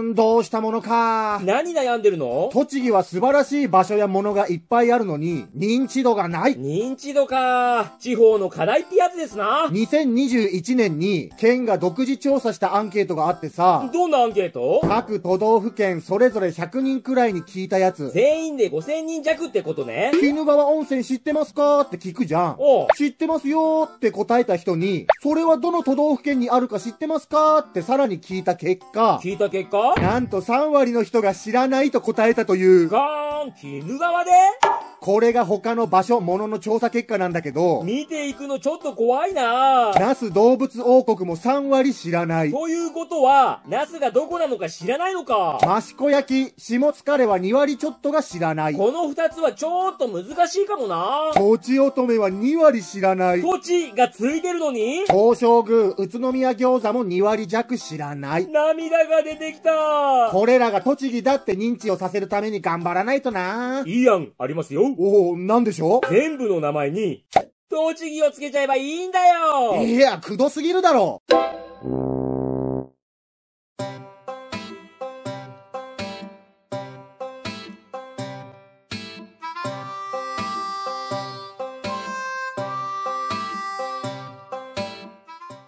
どうしたものか。 何悩んでるの？ 栃木は素晴らしい場所やものがいっぱいあるのに、認知度がない。 認知度か。地方の課題ってやつですな。 2021年に、県が独自調査したアンケートがあってさ、 どんなアンケート？ 各都道府県それぞれ100人くらいに聞いたやつ。 全員で5000人弱ってことね。 鬼怒川温泉知ってますかって聞くじゃん。 おう。 知ってますよーって答えた人に、それはどの都道府県にあるか知ってますかってさらに聞いた結果、なんと3割の人が知らないと答えたという。 鬼怒川で？ これが他の場所、ものの調査結果なんだけど、 見ていくのちょっと怖いな。 那須動物王国も3割知らない。 ということは、那須がどこなのか知らないのか。 益子焼、下疲れは2割ちょっとが知らない。 この2つはちょっと難しいかもな。 とちおとめは2割知らない。 とちがついてるのに？ 東照宮、宇都宮餃子も2割弱知らない。 涙が出てきた。 これらが栃木だって認知をさせるために頑張らないとな。 いい案ありますよ。 おお、なんでしょう？ 全部の名前に、栃木をつけちゃえばいいんだよ。 いや、くどすぎるだろ。